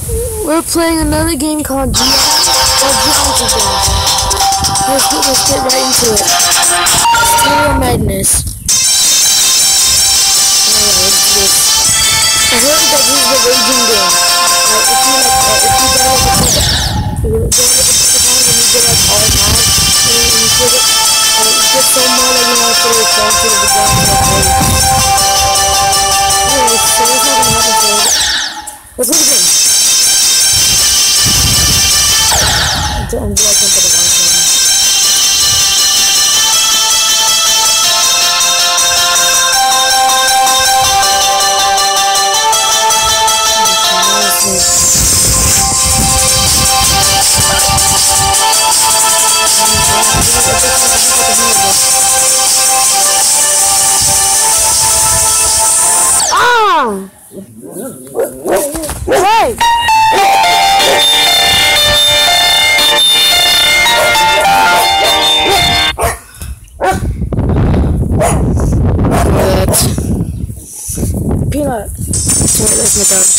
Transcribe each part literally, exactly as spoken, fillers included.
We're playing another game called Ge called Geometry Dash. Let's get, let's get right into it. Stereo Madness. Oh yeah, let's do this. I heard that this is the raging game. Like, if you like, uh, if you go with a Pokemon, you go with a Pokemon and you get like all mad, and you, and you get it, and you get so mad that you want to throw your phone to the ground and like, oh. Anyways, so that's not gonna happen for it. Let's look again. I'm glad I can put it on camera. Ah! Hey! Peanut. Sorry, that's my dog.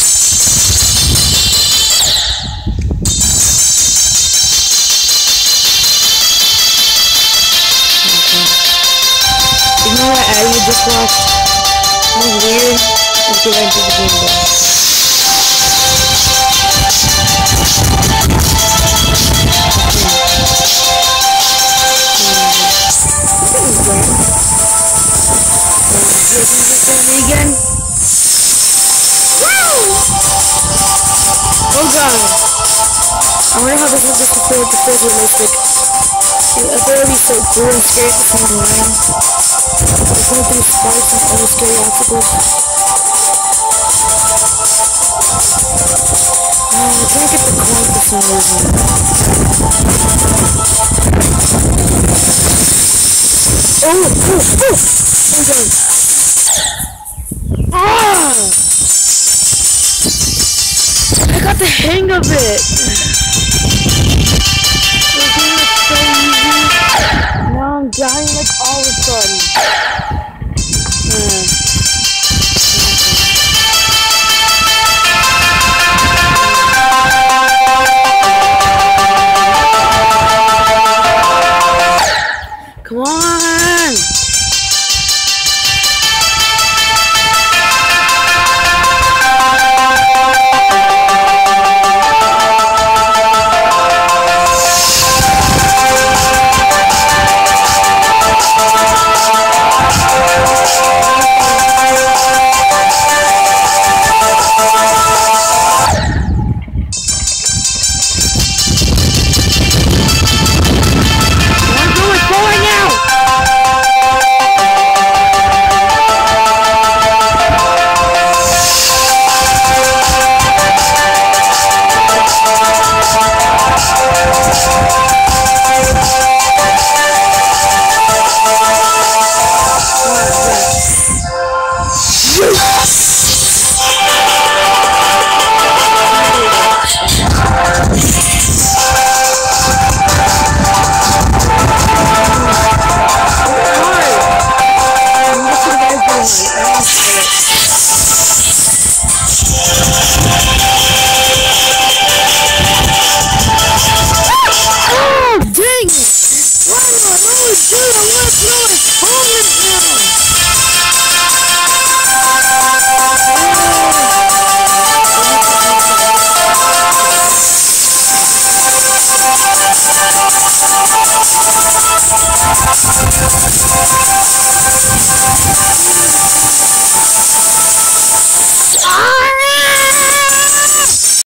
Ignore that ad you just watched. That was weird. Let's get right into the game though. Me again. Woo! Oh god. I wonder how this will just feel with the first realistic. I thought it would be so cool and scary at the same time. It's going through spikes and other scary obstacles. Oh, I can't get the coin for some reason. Oh, oh, oh! Oh god. Ah! I got the hang of it! This game is so easy. Now I'm dying like all of a sudden.